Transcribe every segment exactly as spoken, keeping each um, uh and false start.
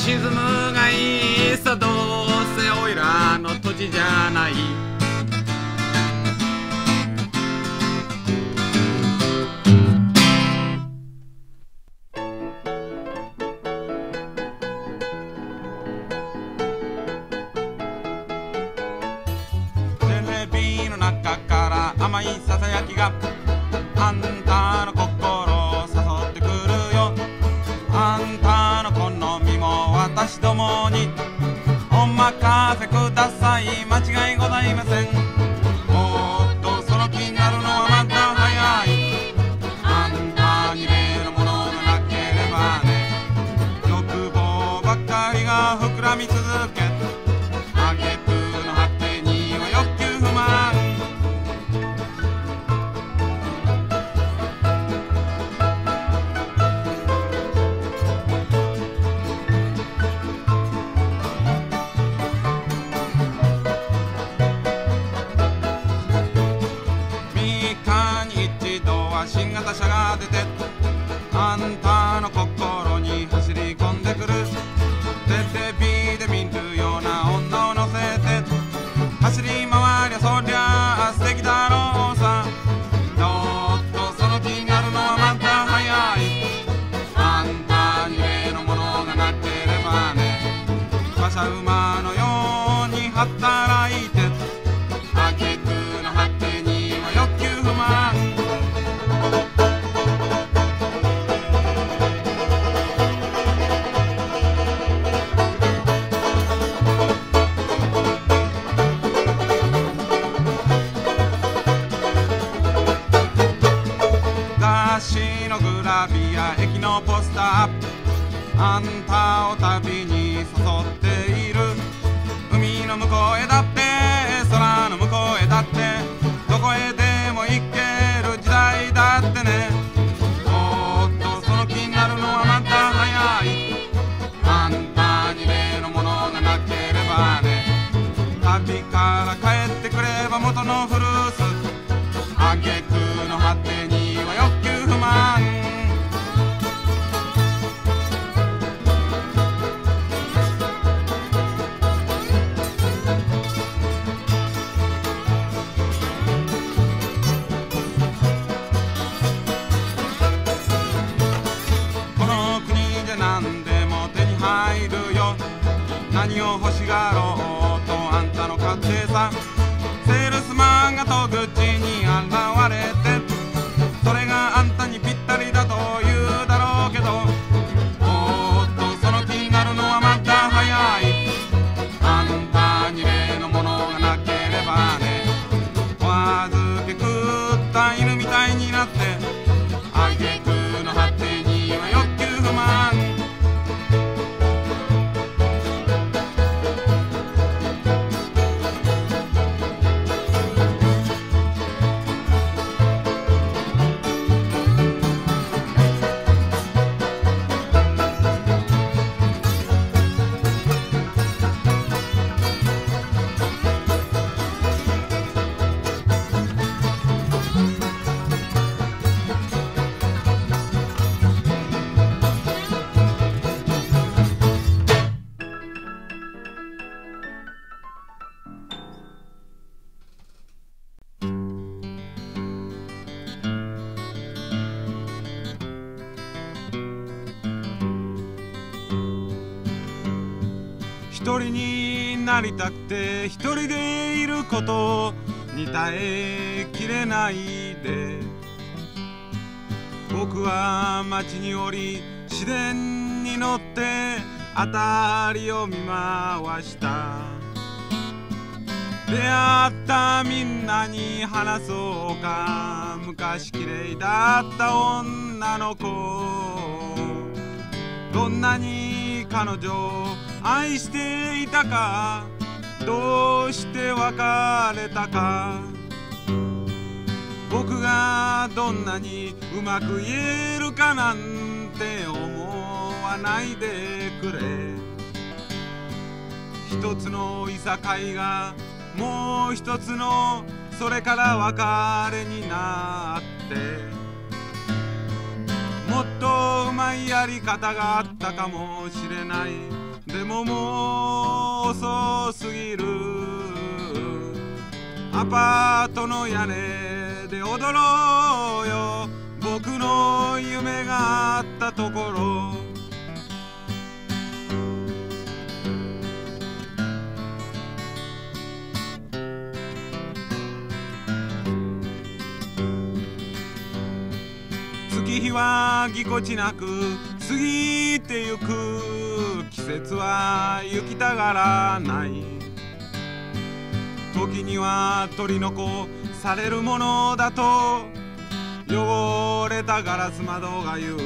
沈むがいいさ、どうせおいらの土地じゃない。 テレビの中から甘いささやきがあんたの心を誘ってくるよ。あんたの好みも私どもにお任せください。間違いございません。もっとその気になるのはまだ早い。あんたに例のものがなければね。欲望ばっかりが膨らみ続け、挙句の果てには欲求不満。新型車が出てあんたの心に走り込んでくる。テレビで見るような女を乗せて走り回りゃそりゃ素敵だろうさ。ちょっとその気になるのはまだ早い。あんたに例のものがなければね。馬車馬のように働いて挙句の果てには欲求不満。グラビア駅のポスター、あんたを旅に誘っている。海の向こうへだって空の向こうへだってどこへでも行ける時代だってね。おっとその気になるのはまだ早い。あんたに例のものがなければね。旅から帰ってくれば元の古巣、挙句の果てには欲求不満。この国で何でも手に入るよ。何を欲しがろうとあんたの勝手さ。セールスマンが戸口に現れてそれがあんたにぴったりだと言うだろうけど、おっとその気になるのはまだ早い。あんたに例のものがなければね。お預け食った犬みたいになって挙句の果てには欲求不満。一人になりたくて一人でいることに耐えきれないで、僕は街に降り市電に乗って辺りを見回した。出会ったみんなに話そうか。昔綺麗だった女の子、どんなに彼女を愛していたか、どうして別れたか。僕がどんなにうまく言えるかなんて思わないでくれ。一つのいさかいがもう一つのそれから別れになって、もっとうまいやり方があったかもしれない。 でももう遅すぎる。アパートの屋根で踊ろうよ、僕の夢があったところ。月日はぎこちなく過ぎてゆく。季節は行きたがらない。時には取り残されるものだと汚れたガラス窓が言う。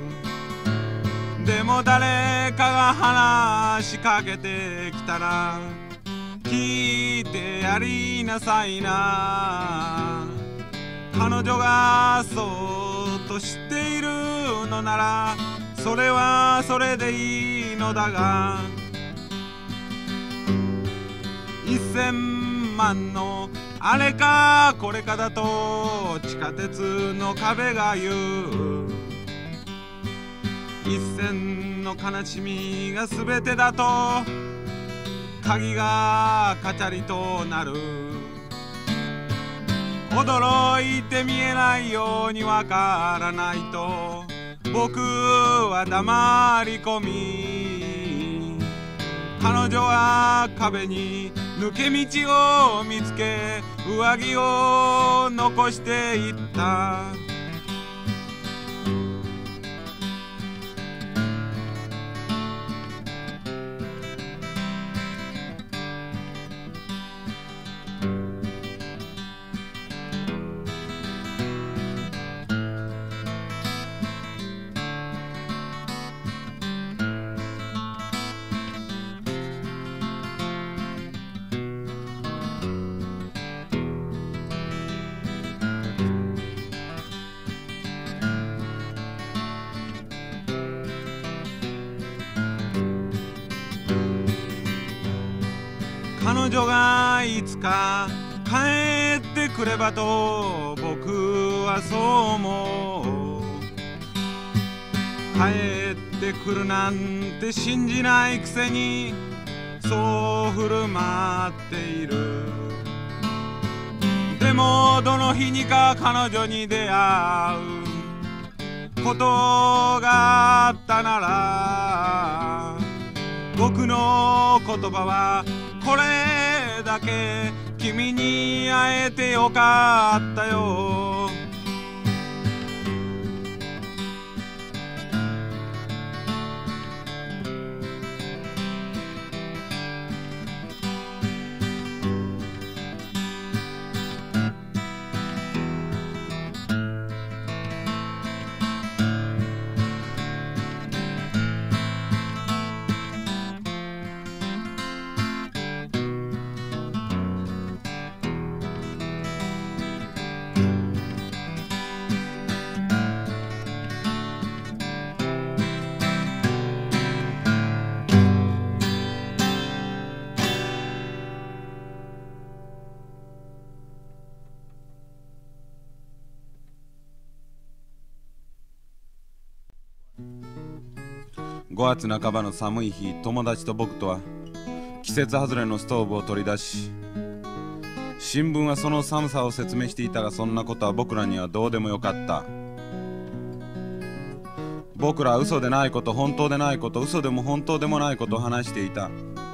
でも誰かが話しかけてきたら聞いてやりなさいな。彼女がそうと知っているのならそれはそれでいいのだが、一千万のあれかこれかだと地下鉄の壁が言う。一線の悲しみが全てだと鍵がカチャリとなる。驚いて見えないようにわからないと僕は黙り込み、彼女は壁に抜け道を見つけ上着を残していった。彼女がいつか帰ってくればと僕はそう思う。帰ってくるなんて信じないくせにそう振る舞っている。でもどの日にか彼女に出会うことがあったなら僕の言葉はこれだけ、君に会えてよかったよ。ごがつなかばの寒い日、友達と僕とは季節外れのストーブを取り出し、新聞はその寒さを説明していたが、そんなことは僕らにはどうでもよかった。僕らは嘘でないこと、本当でないこと、嘘でも本当でもないことを話していた。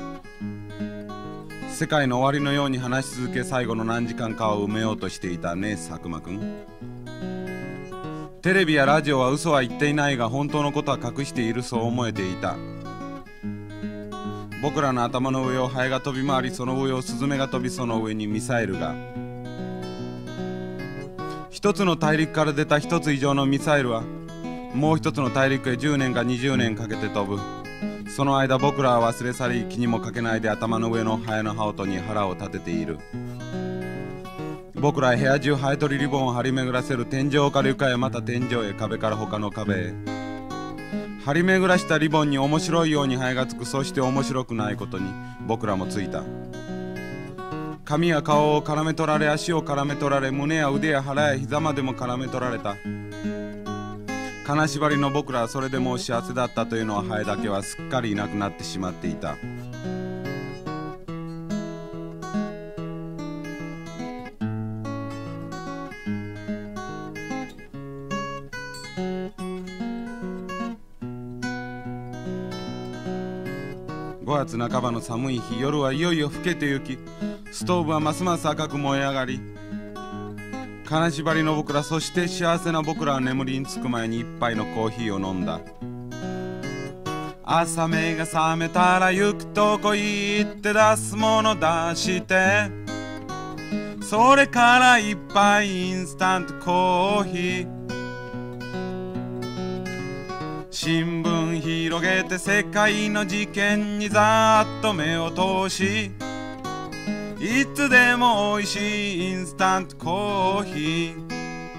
世界の終わりのように話し続け、最後の何時間かを埋めようとしていたね、佐久間くん。テレビやラジオは嘘は言っていないが、本当のことは隠している、そう思えていた。僕らの頭の上をハエが飛び回り、その上をスズメが飛び、その上にミサイルが。一つの大陸から出た一つ以上のミサイルはもう一つの大陸へじゅうねんかにじゅうねんかけて飛ぶ。その間僕らは忘れ去り、気にもかけないで頭の上のハエの羽音に腹を立てている。僕らは部屋中ハエ取りリボンを張り巡らせる。天井から床へ、また天井へ、壁から他の壁へ。張り巡らしたリボンに面白いようにハエがつく。そして面白くないことに僕らもついた。髪や顔を絡め取られ、足を絡め取られ、胸や腕や腹や膝までも絡め取られた。 金縛りの僕らはそれでもう幸せだったというのはハエだけはすっかりいなくなってしまっていた。ごがつなかばの寒い日、夜はいよいよ更けてゆき、ストーブはますます赤く燃え上がり、金縛りの僕ら、そして幸せな僕らは眠りにつく前に一杯のコーヒーを飲んだ。朝目が覚めたら行くとこ行って出すもの出して、それから一杯インスタントコーヒー、新聞広げて世界の事件にざーっと目を通し、いつでも美味しいインスタントコーヒー、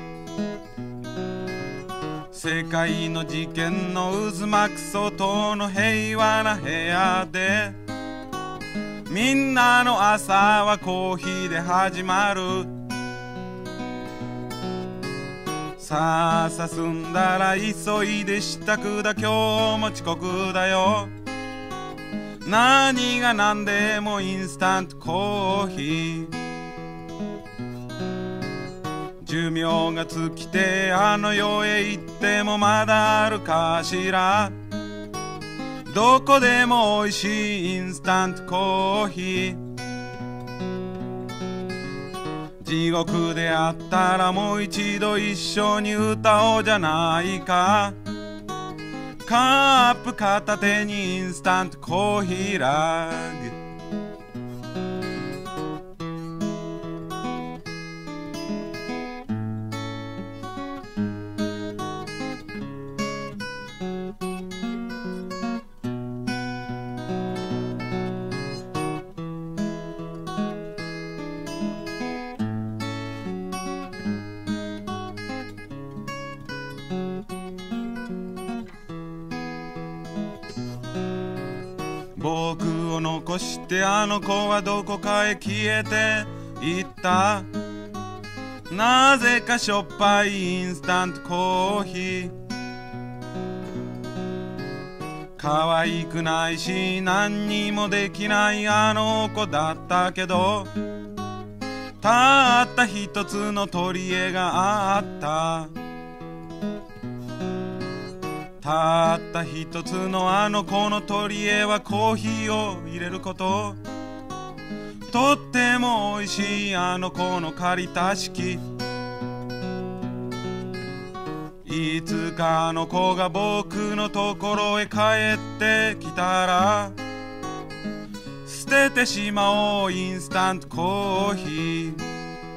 世界の事件の渦巻く外の平和な部屋で、みんなの朝はコーヒーで始まる。さあさ済んだら急いで支度だ、今日も遅刻だよ。何が何でもインスタントコーヒー、寿命が尽きてあの世へ行ってもまだあるかしら。どこでも美味しいインスタントコーヒー、地獄であったらもう一度一緒に歌おうじゃないか。カップ片手にインスタントコーヒーラグ、僕を残してあの子はどこかへ消えていった。なぜかしょっぱいインスタントコーヒー、可愛くないし何にもできないあの子だったけど、たった一つの取り柄があった。たった一つのあの子の取り柄はコーヒーを入れること。とっても美味しいあの子の借りた式。いつかあの子が僕のところへ帰ってきたら、捨ててしまおうインスタントコーヒー。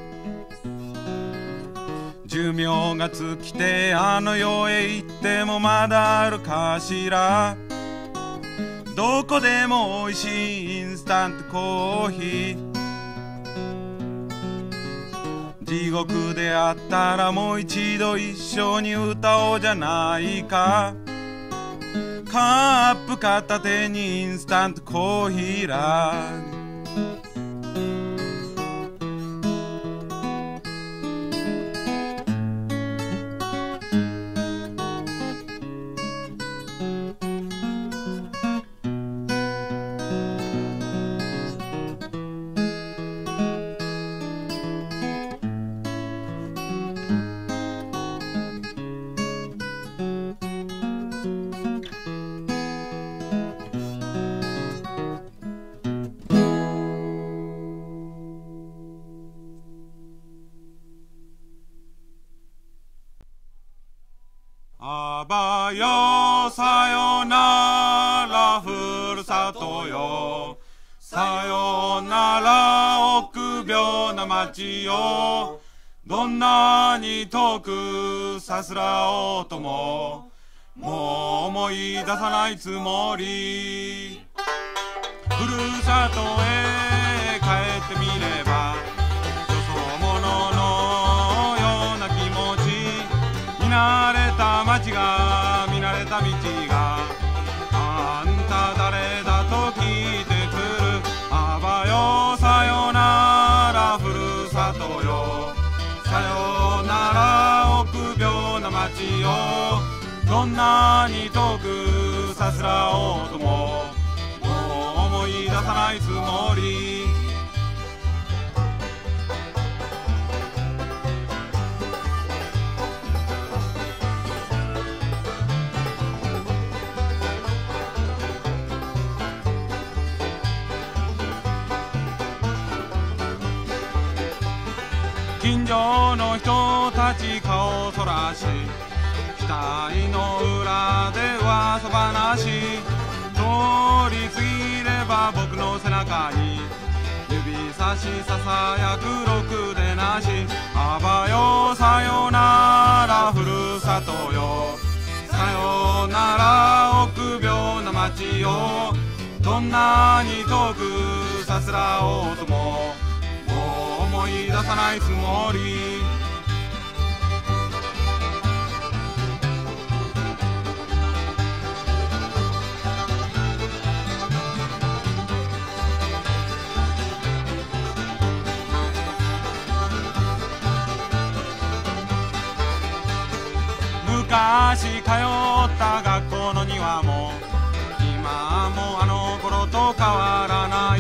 寿命が尽きてあの世へ行ってもまだあるかしら。どこでも美味しいインスタントコーヒー。地獄であったらもう一度一緒に歌おうじゃないか。カップ片手にインスタントコーヒーラグ。あばよさよならふるさとよ、さよなら臆病な町よ。どんなに遠くさすらおうとももう思い出さないつもり。ふるさとへ帰ってみればよそ者のような気持ち。見慣れた街が見慣れた道があんた誰だと聞いてくる。あばよさよならふるさとよ、さよなら臆病な街よ。 どんなに遠くさすらおうとももう思い出さないつもり。近所の人たち顔をそらし額の裏で噂話通り過ぎれば僕の背中に指差しささやくろくでなし。あばよさよならふるさとよさよなら臆病な街よ。どんなに遠くさすらおうとももう思い出さないつもり。昔通った学校の庭も今もあの頃と変わらない。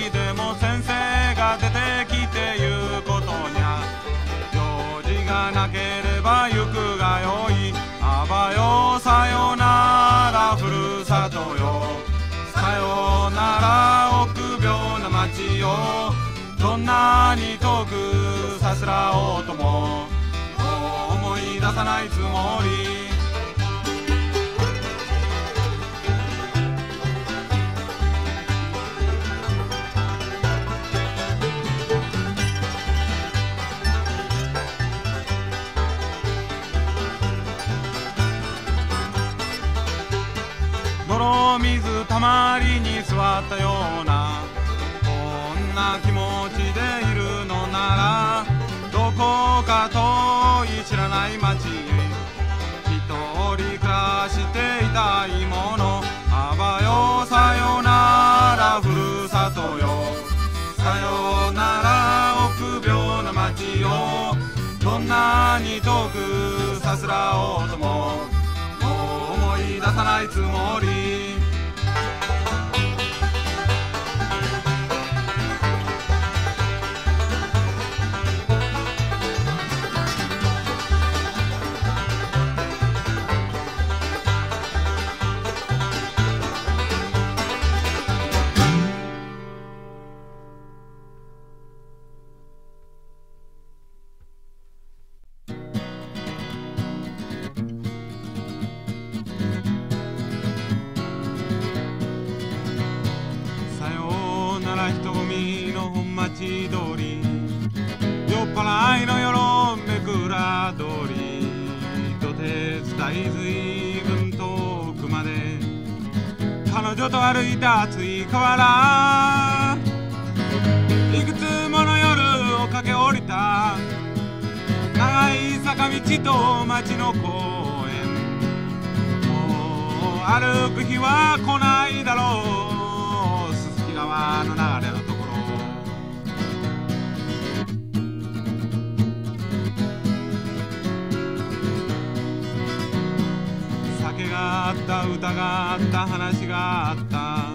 でも先生が出てきて言うことにゃ用事がなければ行くがよい。あばよさよならふるさとよさよなら臆病な街よ。どんなに遠くさすらおうとももう思い出さないつもり。泥水たまりに座ったようなこんな気持ちでいるのならどこか遠い知らない街に一人暮らしていたいもの。あばよさよならふるさとよさよなら臆病な街よ。どんなに遠くさすらおうとももう思い出さないつもり。人混みの本町通り酔っ払いの夜めくら通り土手伝いずいぶん遠くまで彼女と歩いた熱い河原いくつもの夜を駆け下りた長い坂道と町の公園もう歩く日は来ないだろう。川の流れるところ酒があった歌があった話があった。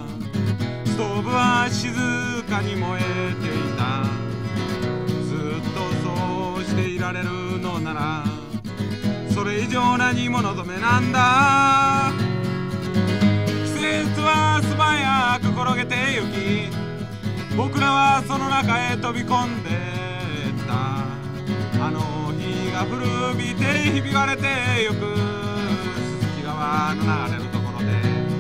ストーブは静かに燃えていた。ずっとそうしていられるのならそれ以上何も望めなんだ。季節は素早く転げてゆき僕らはその中へ飛び込んでったあの日が古びてひび割れてゆくすすき川の流れるところで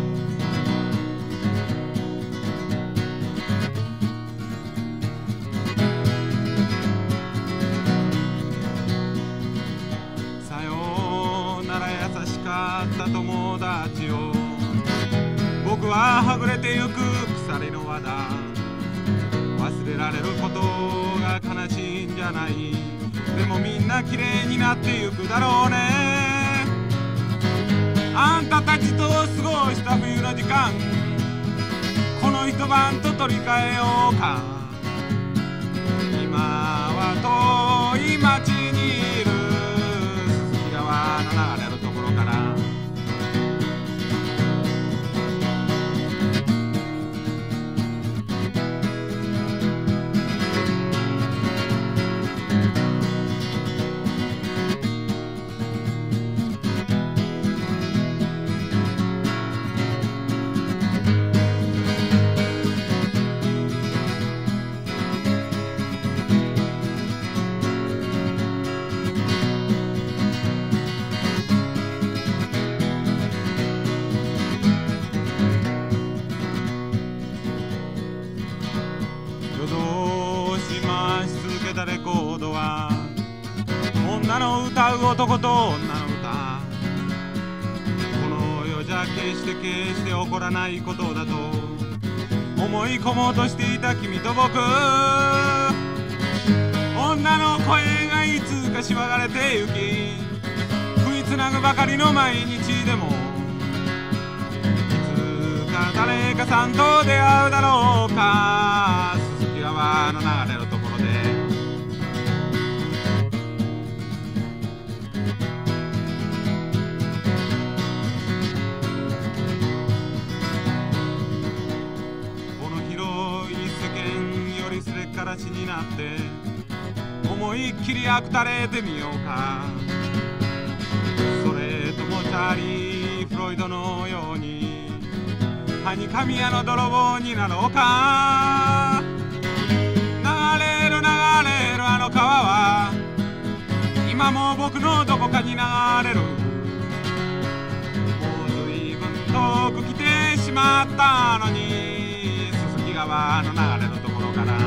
さようなら優しかった友達よ僕ははぐれてゆく鎖の輪だ。忘れられることが悲しいんじゃない。でもみんな綺麗になってゆくだろうね。あんたたちと過ごした冬の時間この一晩と取り替えようか。今は遠い町にいるすすき川の流れるところから男と女の歌。この世じゃ決して決して起こらないことだと思い込もうとしていた君と僕。女の声がいつかしわがれてゆき、食いつなぐばかりの毎日でも、いつか誰かさんと出会うだろうか。すすき川の流れのところで形になって思いっきりあくたれてみようか。それともチャーリー・フロイドのようにはにかみ屋の泥棒になろうか。流れる流れるあの川は今も僕のどこかに流れる。もう随分遠く来てしまったのに、すすき川の流れるところから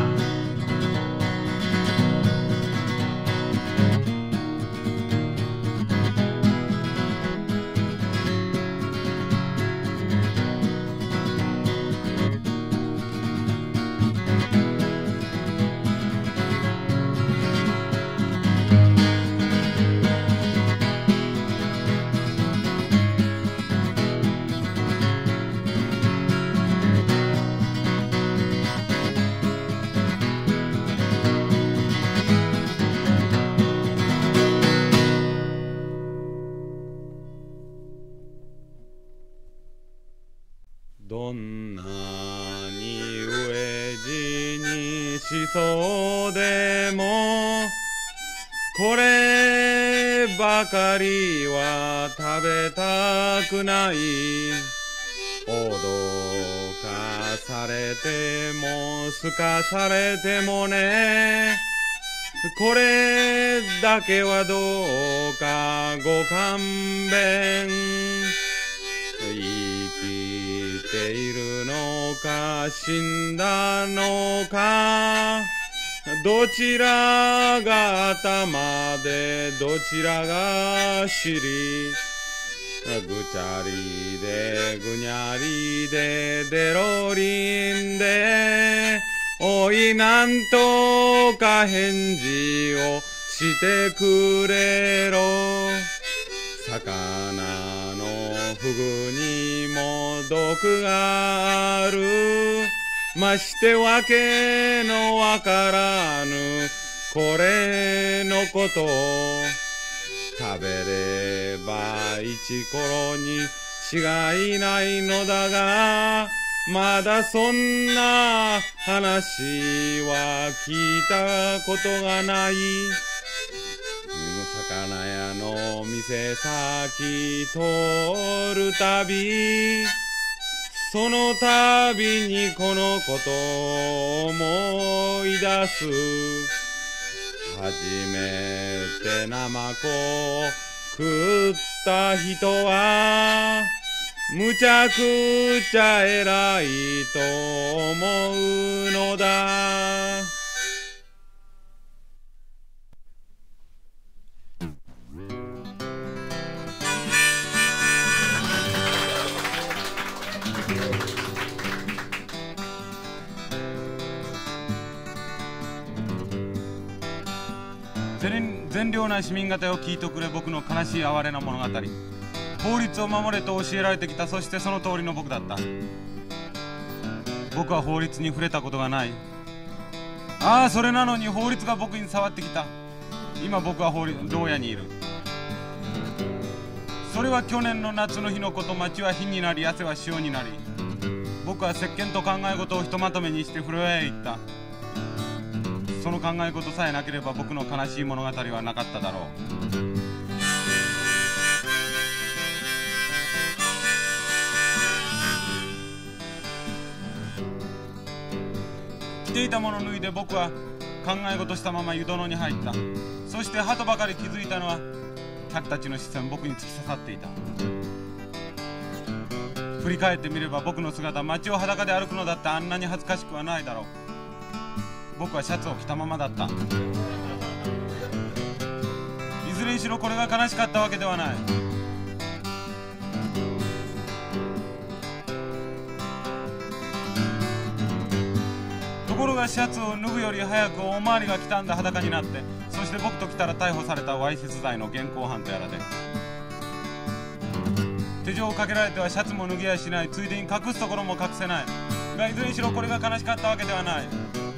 どんなに飢え死にしそうでもこればかりは食べたくない。脅かされてもすかされてもね、これだけはどうかご勘弁。生きているのか死んだのか、どちらが頭でどちらが尻、ぐちゃりでぐにゃりででろりんで、おいなんとか返事をしてくれろ。魚のフグにも毒がある、ましてわけのわからぬこれのこと。食べれば一頃に違いないのだが、まだそんな話は聞いたことがない。魚屋の店先通るたび、そのたびにこのことを思い出す。初めてナマコを食った人はむちゃくちゃ偉いと思うのだ。善良な市民方よ、聞いてくれ。僕の悲しい哀れな物語。法律を守れと教えられてきた。そしてその通りの僕だった。僕は法律に触れたことがない。ああ、それなのに法律が僕に触ってきた。今僕は法律牢屋にいる。それは去年の夏の日のこと。街は火になり、汗は潮になり、僕は石鹸と考え事をひとまとめにして風呂屋へ行った。その考え事さえなければ僕の悲しい物語はなかっただろう。着ていたものを脱いで僕は考え事したまま湯殿に入った。そしてはとばかり気づいたのは、客たちの視線僕に突き刺さっていた。振り返ってみれば僕の姿、街を裸で歩くのだってあんなに恥ずかしくはないだろう。僕はシャツを着たままだった。いずれにしろこれが悲しかったわけではない。ところがシャツを脱ぐより早くおまわりが来たんだ。裸になって、そして僕と来たら逮捕されたわいせつ罪の現行犯とやらで、手錠をかけられてはシャツも脱ぎやしない、ついでに隠すところも隠せないが、いずれにしろこれが悲しかったわけではない。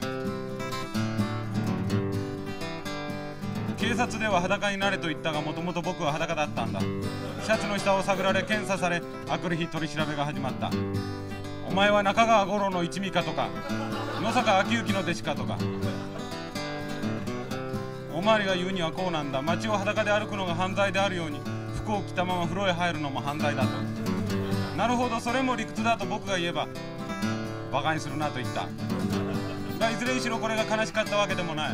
警察では裸になれと言ったが、もともと僕は裸だったんだ。シャツの下を探られ検査され、あくる日取り調べが始まった。お前は中川五郎の一味かとか、野坂昭之の弟子かとか。おまわりが言うにはこうなんだ。街を裸で歩くのが犯罪であるように、服を着たまま風呂へ入るのも犯罪だと。なるほど、それも理屈だと僕が言えば、バカにするなと言ったが、いずれにしろこれが悲しかったわけでもない。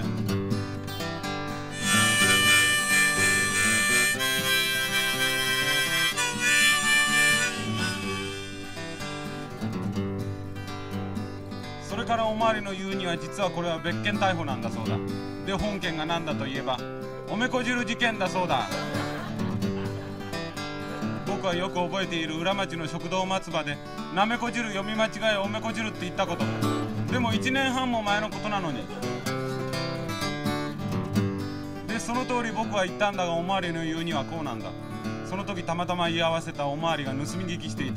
それからおまわりの言うには、実はこれは別件逮捕なんだそうだ。で、本件が何だといえば、おめこ汁事件だそうだ。僕はよく覚えている裏町の食堂松葉で、なめこ汁読み間違えおめこ汁って言ったこと。でもいちねんはんも前のことなのに。で、その通り僕は言ったんだが、おまわりの言うにはこうなんだ。その時たまたま言い合わせたおまわりが盗み聞きしていた。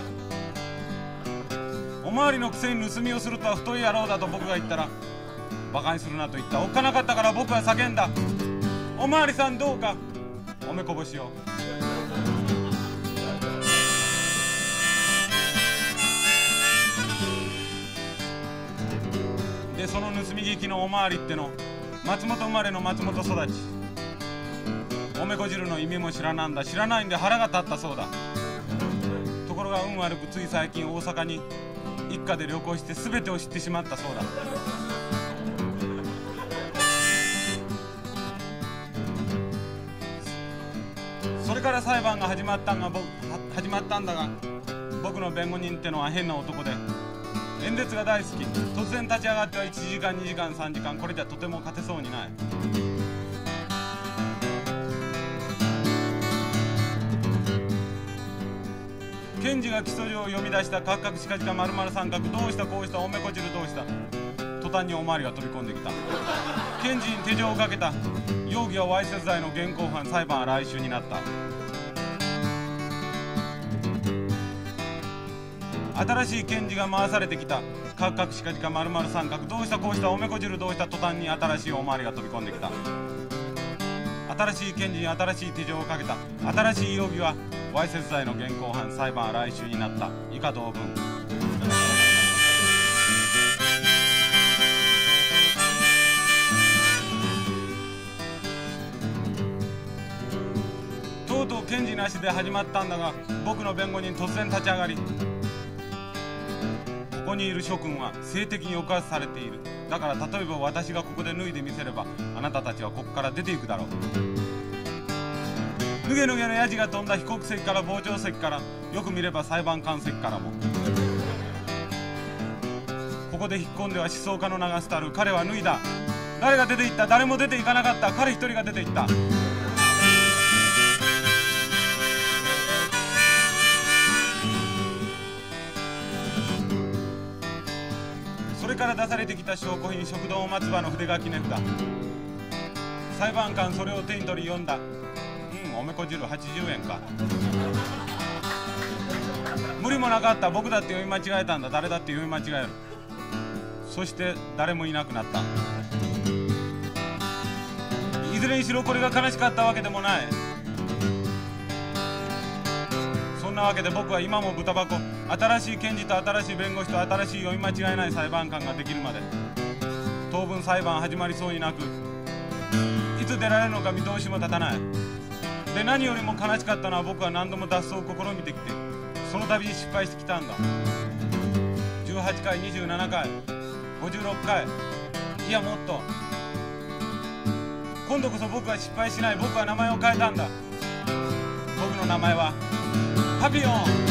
おまわりのくせに盗みをするとは太い野郎だと僕が言ったら、バカにするなと言った。おっかなかったから僕は叫んだ。おまわりさんどうかおめこぼしを。で、その盗み聞きのおまわりっての、松本生まれの松本育ち。おめこ汁の意味も知らなんだ。知らないんで腹が立ったそうだ。ところが運悪くつい最近大阪に一家で旅行して全てを知ってしまったそうだ。それから裁判が始まったんが僕始まったんだが、僕の弁護人ってのは変な男で、演説が大好き。突然立ち上がってはいちじかんにじかんさんじかん、これじゃとても勝てそうにない。検事が起訴状を読み出した。カクカクしかじか丸々三角、どうしたこうしたおめこ汁どうした。途端におまわりが飛び込んできた。検事に手錠をかけた。容疑はわいせつ罪の現行犯。裁判は来週になった。新しい検事が回されてきた。カクカクしかじか丸々三角、どうしたこうしたおめこ汁どうした。途端に新しいおまわりが飛び込んできた。新しい検事に新しい手錠をかけた。新しい容疑はわいせつ罪の現行犯。裁判は来週になった。以下同文。とうとう検事なしで始まったんだが、僕の弁護人突然立ち上がり、ここにいる諸君は性的に抑圧されている。だから例えば私がここで脱いでみせれば、あなたたちはここから出ていくだろう。脱げ脱げのヤジが飛んだ。被告席から傍聴席から、よく見れば裁判官席からも。ここで引っ込んでは思想家の名が廃る。彼は脱いだ。誰が出て行った。誰も出て行かなかった。彼一人が出て行った。それから出されてきた証拠品、食堂松葉の筆書き値札。裁判官それを手に取り読んだ。おめこ汁はちじゅうえんか。無理もなかった。僕だって読み間違えたんだ。誰だって読み間違える。そして誰もいなくなった。いずれにしろこれが悲しかったわけでもない。そんなわけで僕は今も豚箱、新しい検事と新しい弁護士と新しい読み間違えない裁判官ができるまで、当分裁判始まりそうになく、いつ出られるのか見通しも立たない。で、何よりも悲しかったのは、僕は何度も脱走を試みてきて、その度に失敗してきたんだ。じゅうはちかい、にじゅうななかい、ごじゅうろっかい、いやもっと。今度こそ僕は失敗しない。僕は名前を変えたんだ。僕の名前はパピヨン。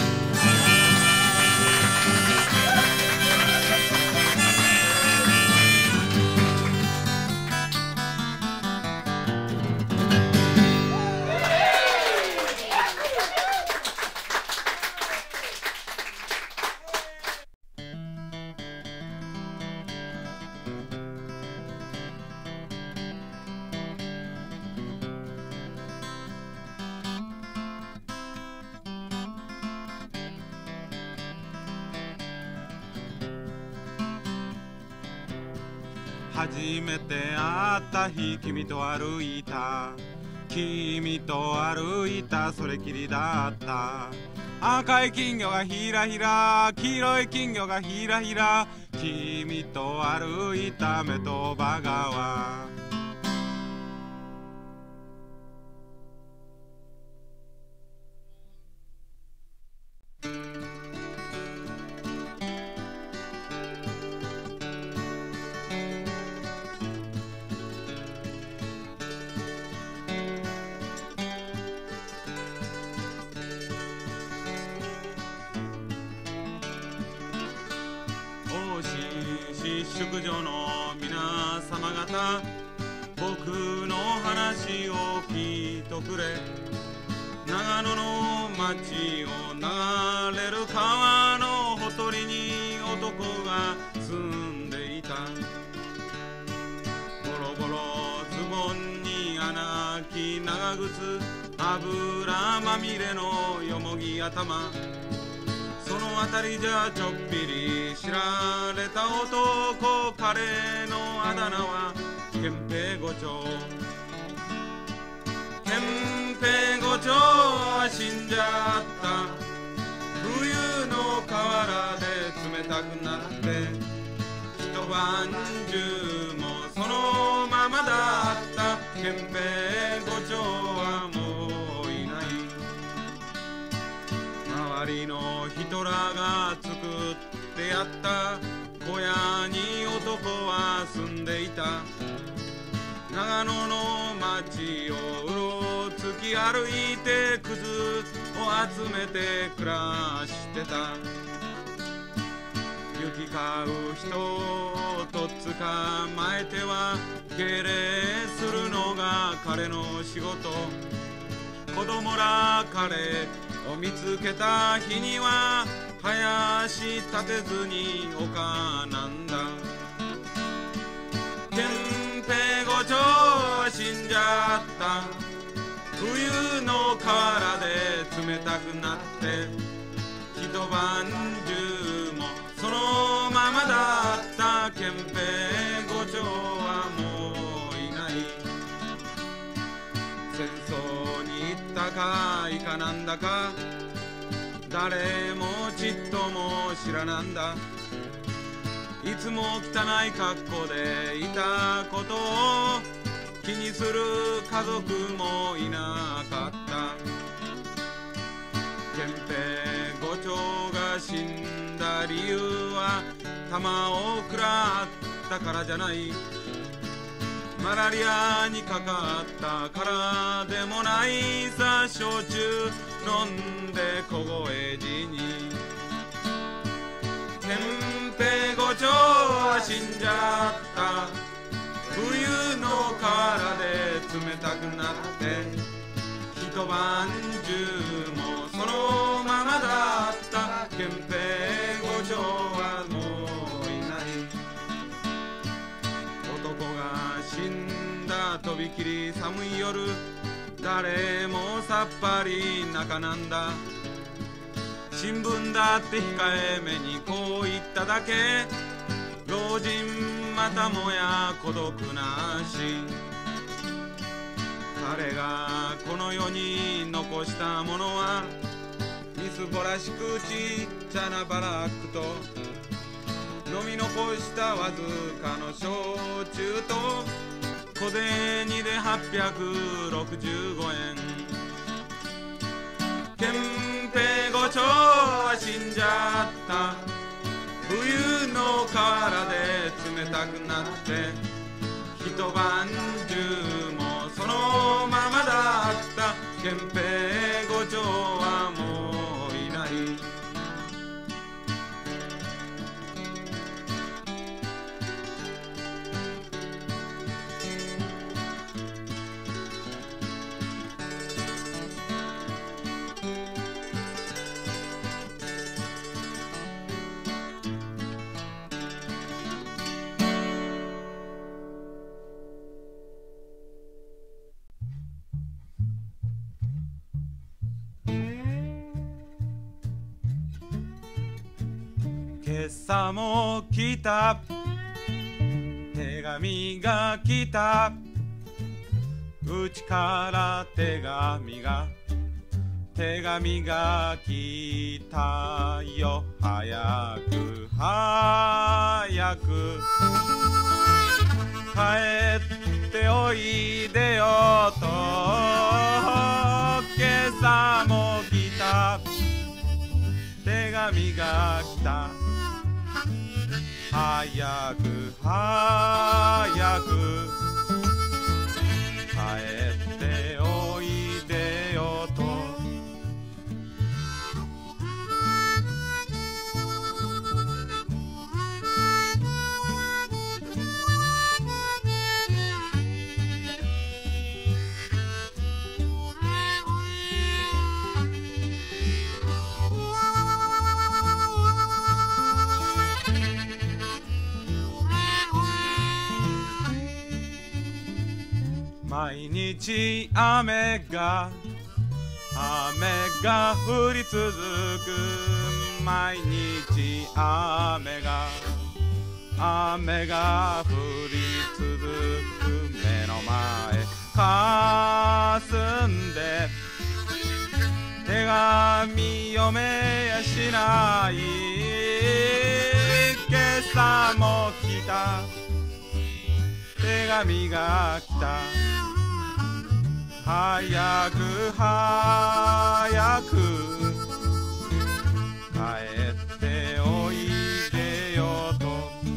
初めて会った日君と歩いた君と歩いたそれきりだった赤い金魚がひらひら黄色い金魚がひらひら君と歩いた目とば川宿女の皆様方僕の話を聞いとくれ長野の町を流れる川のほとりに男が住んでいたボロボロズボンに穴開き長靴油まみれのよもぎ頭その辺りじゃちょっぴり知られた男彼のあだ名は憲兵伍長憲兵伍長は死んじゃった冬の河原で冷たくなって一晩中もそのままだった憲兵伍長はもういない周りの人らが作ってやった小屋に男は住んでいた長野の町をうろつき歩いてくずを集めて暮らしてた行き交う人をとっ捕まえては敬礼するのが彼の仕事子供ら彼を見つけた日には林立てずに丘なんだ憲兵伍長は死んじゃった冬の河原で冷たくなって一晩中もそのままだった憲兵伍長はもういない戦争に行ったかいかなんだか誰もちっとも知らなんだいつも汚い格好でいたことを気にする家族もいなかった憲兵伍長が死んだ理由は弾を食らったからじゃないマラリアにかかったからでもないさ焼酎飲んで凍え死に憲兵伍長は死んじゃった冬の河原で冷たくなって一晩中もそのままだった憲兵伍長はもういない男が死んだとびきり寒い夜誰もさっぱり中なんだ新聞だって控えめにこう言っただけ老人またもや孤独なし彼がこの世に残したものはみすぼらしくちっちゃなバラックと飲み残したわずかの焼酎と小銭ではっぴゃくろくじゅうごえん憲兵伍長は死んじゃった冬の河原で冷たくなって一晩中もそのままだった憲兵伍長はもういない今朝も来た手紙が来たうちから手紙が手紙が来たよ早く早く帰っておいでよと今朝も来た手紙が来た早く早く帰っておいでよと毎日雨が雨が降り続く毎日雨が雨が降り続く目の前かすんで手紙読めやしない今朝も来た手紙が来た早く早く帰っておいでよと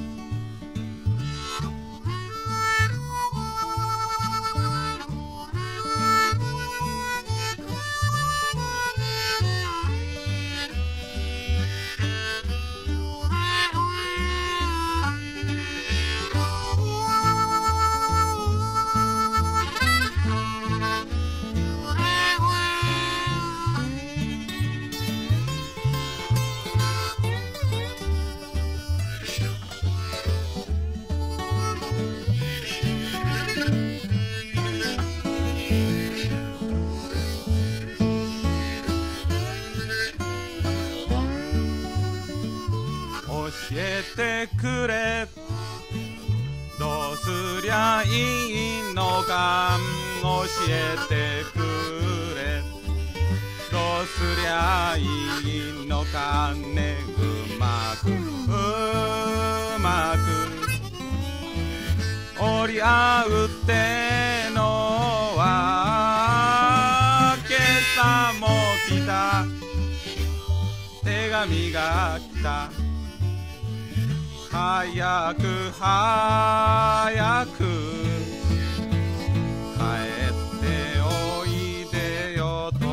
教えてくれどうすりゃいいのか教えてくれどうすりゃいいのかねうまくうまく折り合うってのは今朝も来た手紙が来た早く早く帰っておいでよと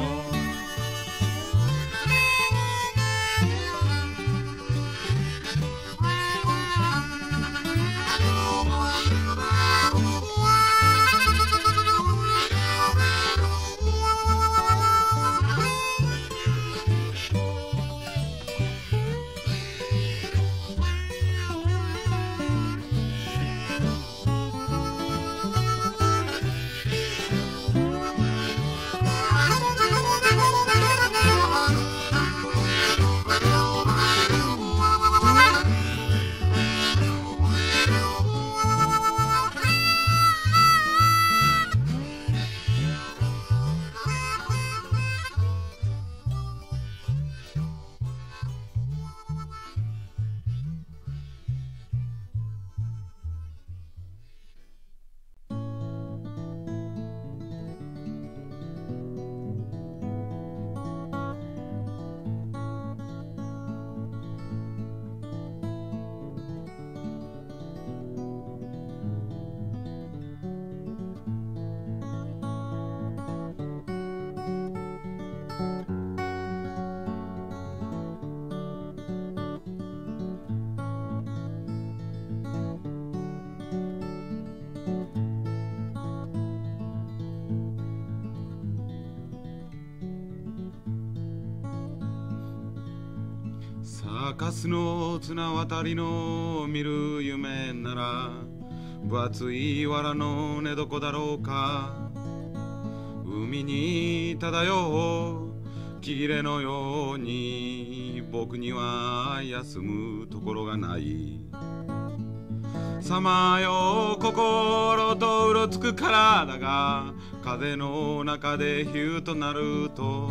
サーカスの綱渡りの見る夢なら分厚い藁の寝床だろうか海に漂う木切れのように僕には休むところがないさまよう心とうろつく体が風の中でヒューとなると、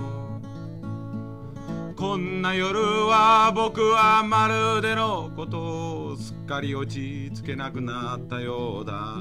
こんな夜は僕はまるでのことをすっかり落ち着けなくなったようだ。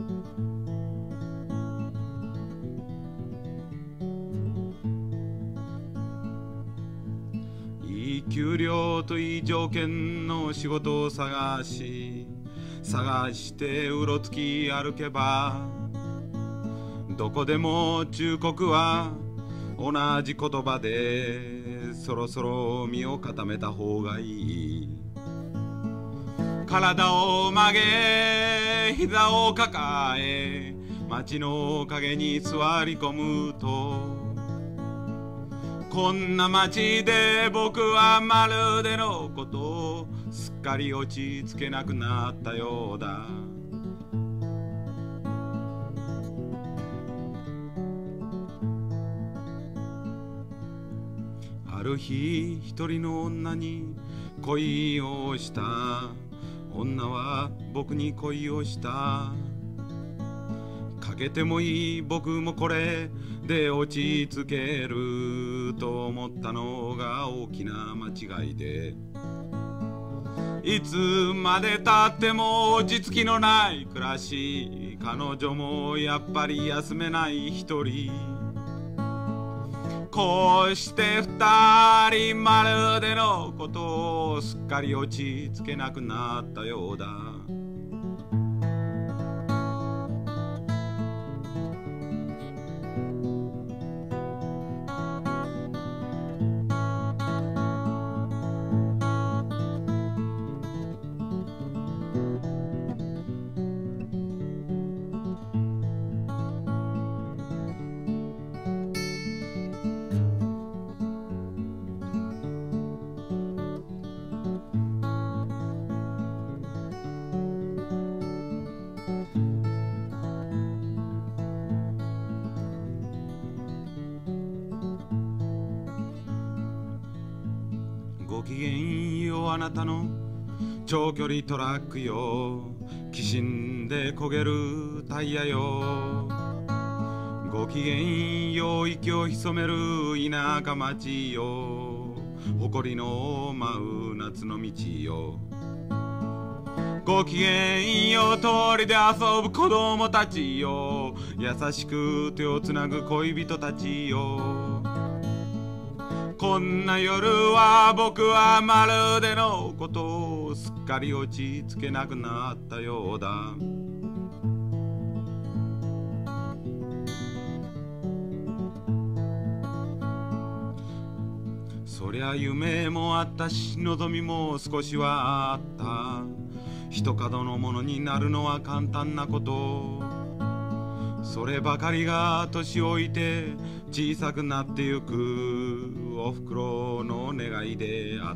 いい給料といい条件の仕事を探し探してうろつき歩けば、どこでも忠告は同じ言葉で、そろそろ身を固めた方がいい。体を曲げ膝を抱え街の影に座り込むと、こんな街で僕はまるでのことをすっかり落ち着けなくなったようだ。ある日一人の女に恋をした。女は僕に恋をした。かけてもいい僕もこれで落ち着けると思ったのが大きな間違いで、いつまでたっても落ち着きのない暮らし、彼女もやっぱり休めない一人。こうして二人まるでのことをすっかり落ち着けなくなったようだ。ごきげんようあなたの長距離トラックよ、きしんで焦げるタイヤよ。ごきげんよう息を潜める田舎町よ、誇りの舞う夏の道よ。ごきげんよう通りで遊ぶ子供たちよ、優しく手をつなぐ恋人たちよ。こんな夜は僕はまるでのことをすっかり落ち着けなくなったようだ。そりゃ夢もあったし望みも少しはあった。一角のものになるのは簡単なこと、そればかりが年老いて小さくなってゆくおふくろの願いであった。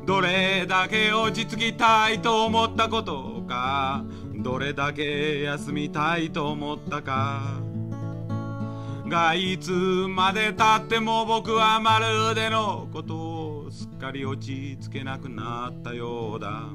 どれだけ落ち着きたいと思ったことか、どれだけ休みたいと思ったかが、いつまでたっても僕はまるでのことをすっかり落ち着けなくなったようだ。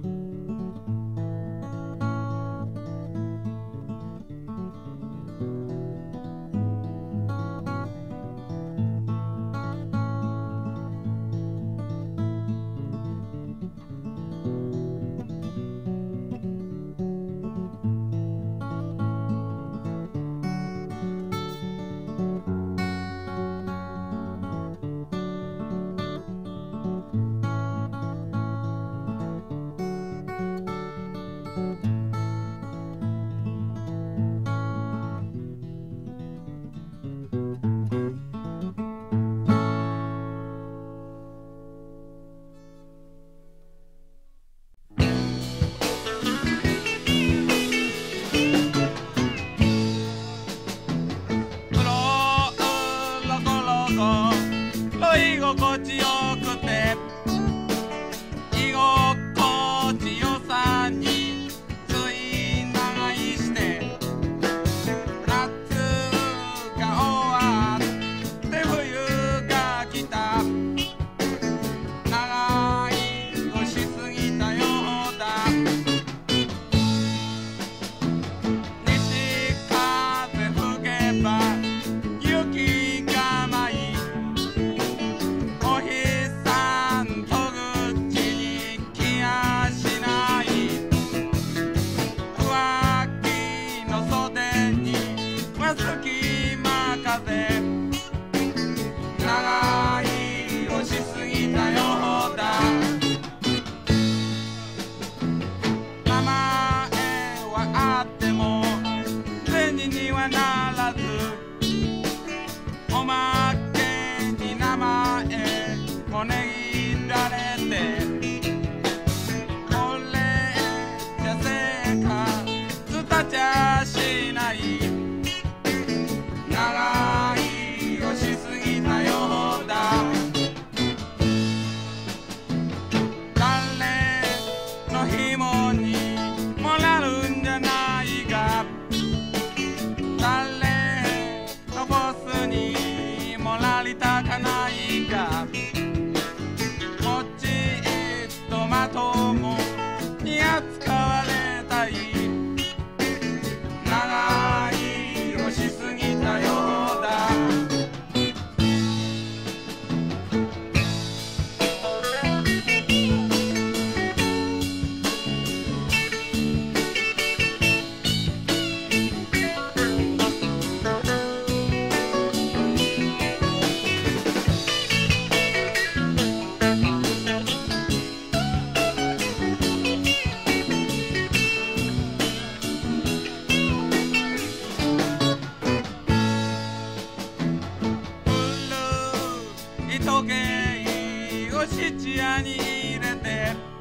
一夜に入れて